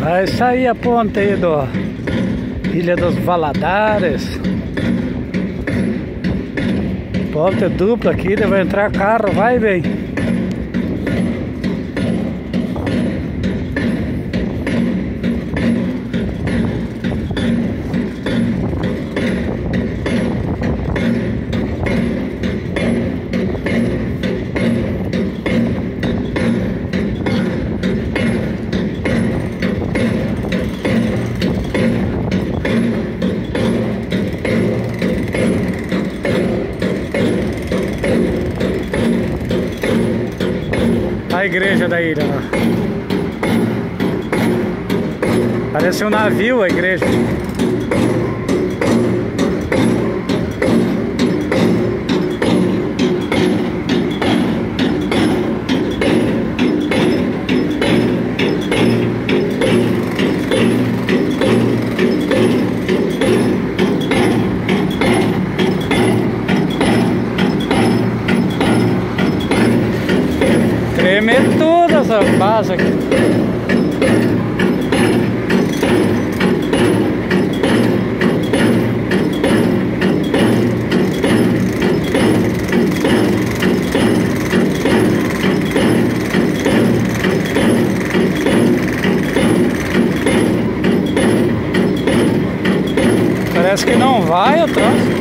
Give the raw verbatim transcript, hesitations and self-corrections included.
Ah, isso aí, a ponte aí do Ilha dos Valadares. Ponte dupla aqui, vai entrar carro, vai bem. A igreja da ilha lá. Parece um navio a igreja. Tremer todas as bases aqui. Parece que não vai atrás.